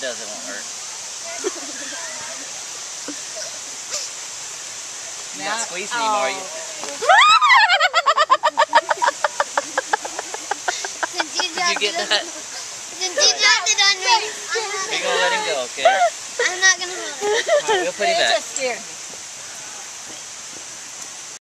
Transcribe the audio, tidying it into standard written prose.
does, it won't hurt. You're not squeezing anymore, are you? Did you get that? Since you dropped it on me. You're gonna let him go, okay?